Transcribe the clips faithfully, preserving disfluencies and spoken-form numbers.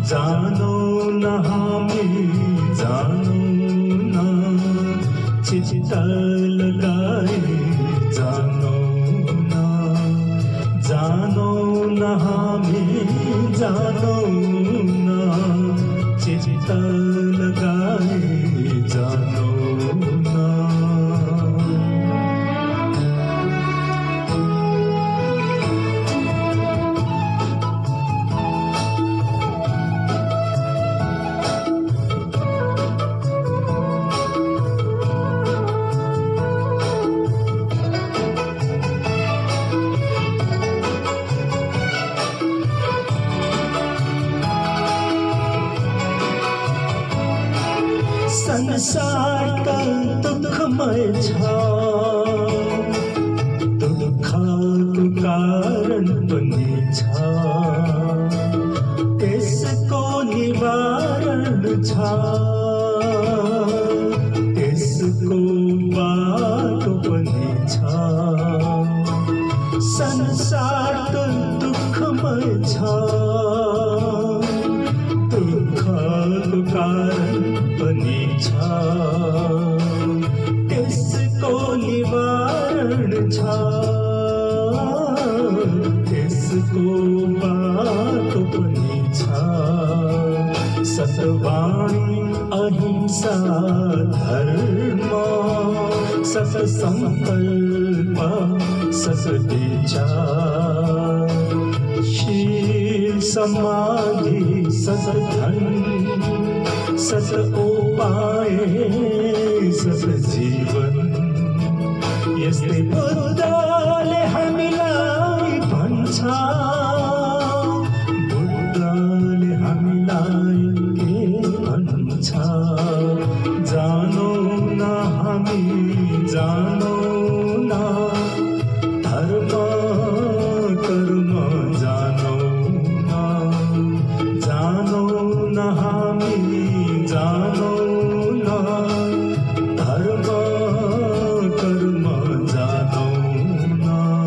जानो न हामी जानो न चित्त लगाए जानो न जानो न हामी जानो न चित्त लगाए जानो न संसार का दुखमय छ दुःखको कारण पनि छ त्यसको निवारण छ त्यसको बाटो पनि छ संसार त दुःखमय छ दुःखको कारण पनि छ त्यसको निवारण छ त्यसको बाटो पनि छ सतवाणी अहिंसा धर्म सत संकल्प सत विचार शील समाधि सत धन सत उपाय सत जीवन यस्तै बुद्धले हामीलाई भन्छ बुद्धले हामीलाई के भन्छ जानो न हामी जानो न धर्म कर्म जानो न जानो न हामी जानो न धर्म कर्म जानो न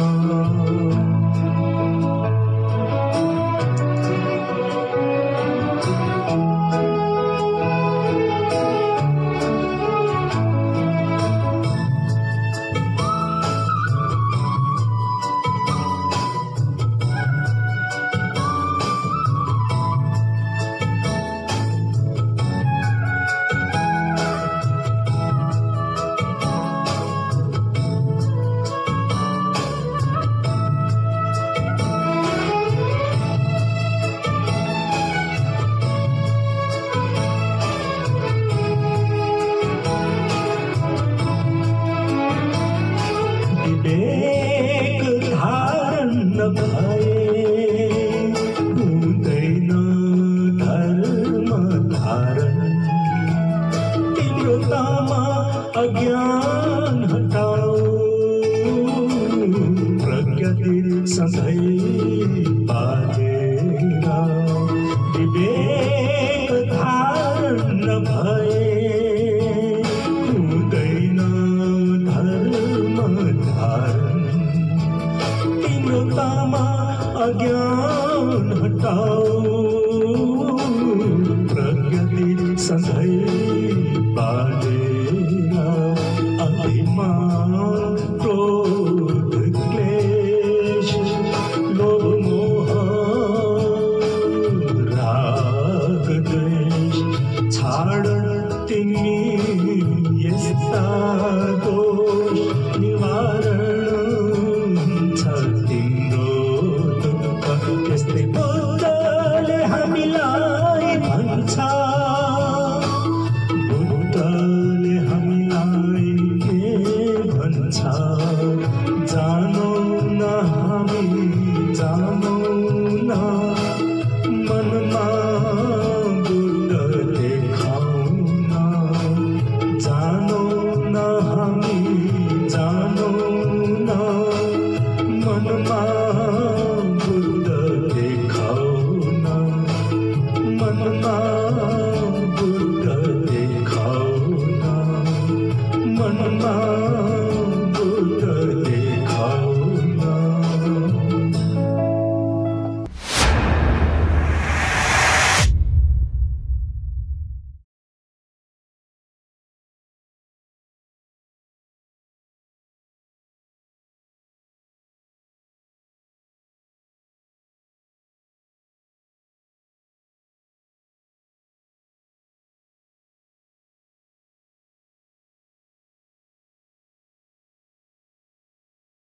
विवेक धारण भए हुँदैन धर्म धारण तीव्रतामा अज्ञान हटाऊ प्रगति सधैँ बाँधेर विवेक धारण भए हुँदैन धर्म धारण तीव्रतामा अज्ञान हटाऊ प्रगति सधैँ बाँधेर अभिमान क्रोध क्लेश लोभ मोह राग द्वेष छाड तिमी यस्ता दोष निवारण छ तिम्रो दुःख यस्तै बुद्धले हामीलाई भन्छ बुद्धले हामीलाई के भन्छ जानो न हामी जानो न